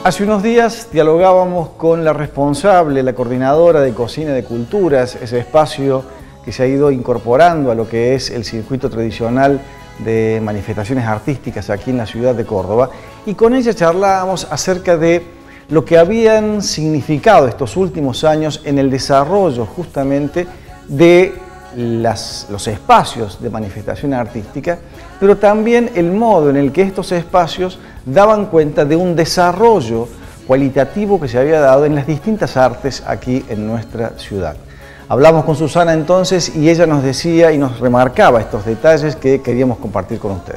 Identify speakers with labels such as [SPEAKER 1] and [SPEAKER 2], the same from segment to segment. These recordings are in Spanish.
[SPEAKER 1] Hace unos días dialogábamos con la responsable, la coordinadora de Cocina de Culturas, ese espacio que se ha ido incorporando a lo que es el circuito tradicional de manifestaciones artísticas aquí en la ciudad de Córdoba, y con ella charlábamos acerca de lo que habían significado estos últimos años en el desarrollo justamente de los espacios de manifestación artística, pero también el modo en el que estos espacios daban cuenta de un desarrollo cualitativo que se había dado en las distintas artes aquí en nuestra ciudad. Hablamos con Susana entonces y ella nos decía y nos remarcaba estos detalles que queríamos compartir con ustedes.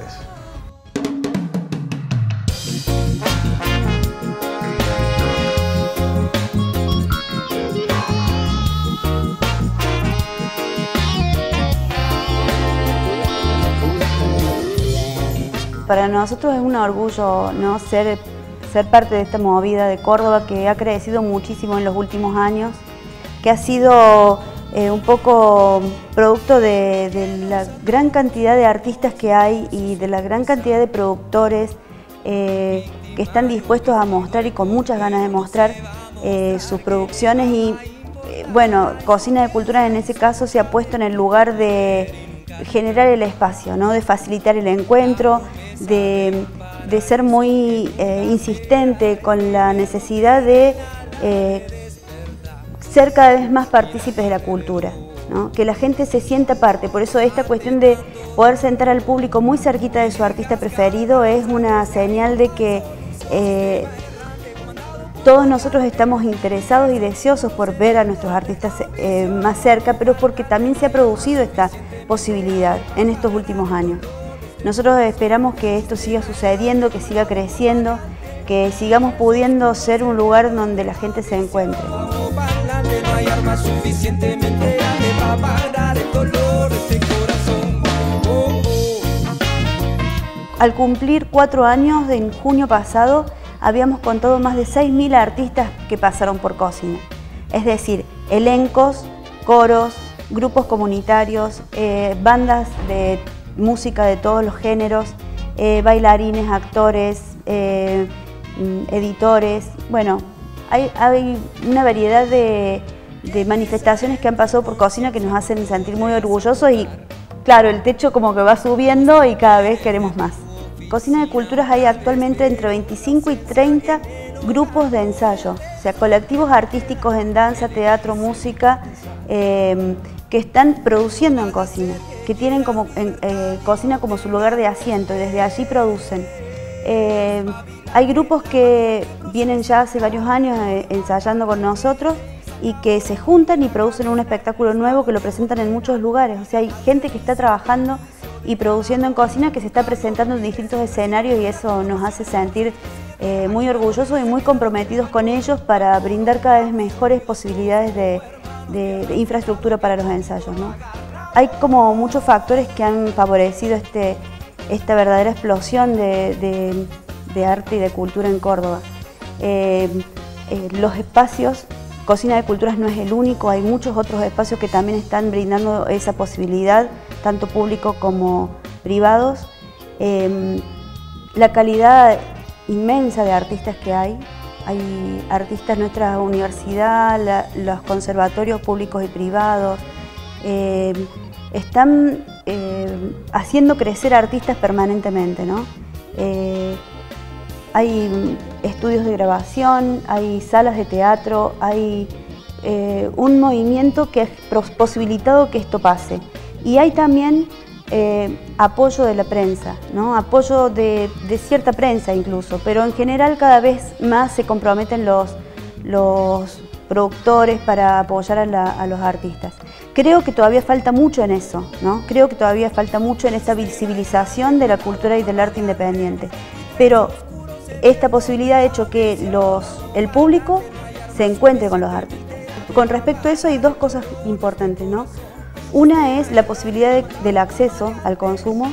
[SPEAKER 2] Para nosotros es un orgullo, ¿no?, ser parte de esta movida de Córdoba que ha crecido muchísimo en los últimos años, que ha sido un poco producto de la gran cantidad de artistas que hay y de la gran cantidad de productores que están dispuestos a mostrar y con muchas ganas de mostrar sus producciones. Y bueno, Cocina de Culturas en ese caso se ha puesto en el lugar de generar el espacio, ¿no?, de facilitar el encuentro, de ser muy insistente con la necesidad de ser cada vez más partícipes de la cultura, ¿no?, que la gente se sienta parte. Por eso esta cuestión de poder sentar al público muy cerquita de su artista preferido es una señal de que todos nosotros estamos interesados y deseosos por ver a nuestros artistas más cerca, pero porque también se ha producido esta posibilidad en estos últimos años. Nosotros esperamos que esto siga sucediendo, que siga creciendo, que sigamos pudiendo ser un lugar donde la gente se encuentre. Al cumplir 4 años, en junio pasado, habíamos contado más de 6.000 artistas que pasaron por Cocina. Es decir, elencos, coros, grupos comunitarios, bandas de música de todos los géneros, bailarines, actores, editores. Bueno, hay una variedad de manifestaciones que han pasado por Cocina que nos hacen sentir muy orgullosos y claro, el techo como que va subiendo y cada vez queremos más. Cocina de Culturas hay actualmente entre 25 y 30 grupos de ensayo, o sea, colectivos artísticos en danza, teatro, música, que están produciendo en Cocina, que tienen Cocina como su lugar de asiento y desde allí producen. Hay grupos que vienen ya hace varios años ensayando con nosotros y que se juntan y producen un espectáculo nuevo que lo presentan en muchos lugares. O sea, hay gente que está trabajando y produciendo en Cocina que se está presentando en distintos escenarios y eso nos hace sentir muy orgullosos y muy comprometidos con ellos para brindar cada vez mejores posibilidades de infraestructura para los ensayos, ¿no? Hay como muchos factores que han favorecido esta verdadera explosión de arte y de cultura en Córdoba. Los espacios, Cocina de Culturas no es el único, hay muchos otros espacios que también están brindando esa posibilidad, tanto público como privados. La calidad inmensa de artistas que hay artistas en nuestra universidad, los conservatorios públicos y privados, están haciendo crecer artistas permanentemente, ¿no? Hay estudios de grabación, hay salas de teatro, hay un movimiento que ha posibilitado que esto pase. Y hay también apoyo de la prensa, ¿no? Apoyo de cierta prensa incluso, pero en general cada vez más se comprometen los productores para apoyar a los artistas. Creo que todavía falta mucho en eso, ¿no? Creo que todavía falta mucho en esa visibilización de la cultura y del arte independiente, pero esta posibilidad ha hecho que el público se encuentre con los artistas. Con respecto a eso hay dos cosas importantes, ¿no? Una es la posibilidad del acceso al consumo.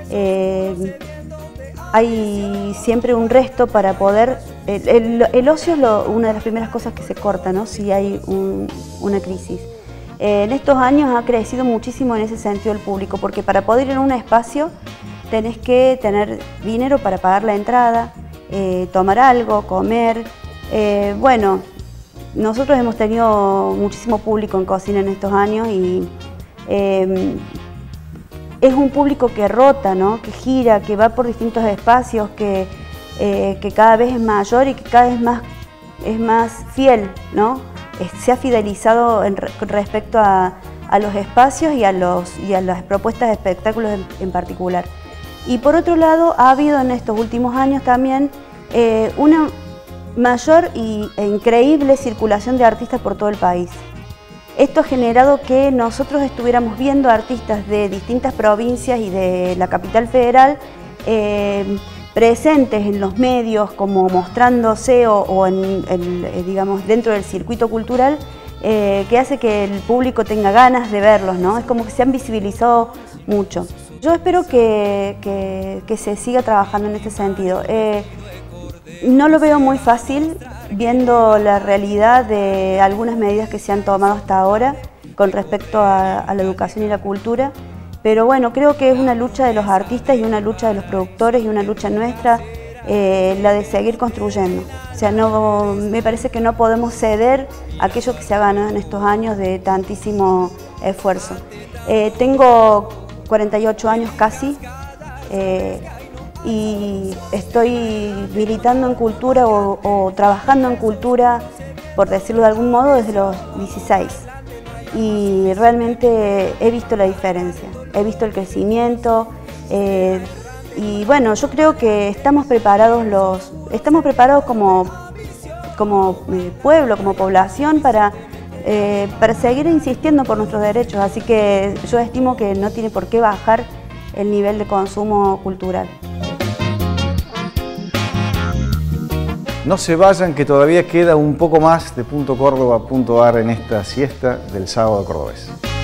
[SPEAKER 2] Hay siempre un resto para poder... El ocio es una de las primeras cosas que se corta, ¿no?, si hay una crisis. En estos años ha crecido muchísimo en ese sentido el público, porque para poder ir a un espacio tenés que tener dinero para pagar la entrada, tomar algo, comer. Bueno, nosotros hemos tenido muchísimo público en cocina en estos años y es un público que rota, ¿no? Que gira, que va por distintos espacios, que cada vez es mayor y que cada vez es más fiel, ¿no? Se ha fidelizado respecto a los espacios y a las propuestas de espectáculos en particular. Y por otro lado, ha habido en estos últimos años también una mayor e increíble circulación de artistas por todo el país. Esto ha generado que nosotros estuviéramos viendo artistas de distintas provincias y de la capital federal presentes en los medios, como mostrándose o digamos, dentro del circuito cultural, que hace que el público tenga ganas de verlos, ¿no? Es como que se han visibilizado mucho. Yo espero que se siga trabajando en este sentido. No lo veo muy fácil, viendo la realidad de algunas medidas que se han tomado hasta ahora con respecto a la educación y la cultura, pero bueno, creo que es una lucha de los artistas y una lucha de los productores y una lucha nuestra, la de seguir construyendo. O sea, me parece que no podemos ceder a aquello que se ha ganado en estos años de tantísimo esfuerzo. Tengo 48 años casi, y estoy militando en cultura o trabajando en cultura, por decirlo de algún modo, desde los 16. Y realmente he visto la diferencia, he visto el crecimiento, y bueno, yo creo que estamos preparados como pueblo, como población, para seguir insistiendo por nuestros derechos, así que yo estimo que no tiene por qué bajar el nivel de consumo cultural.
[SPEAKER 1] No se vayan, que todavía queda un poco más de Punto Córdoba.ar en esta siesta del sábado cordobés.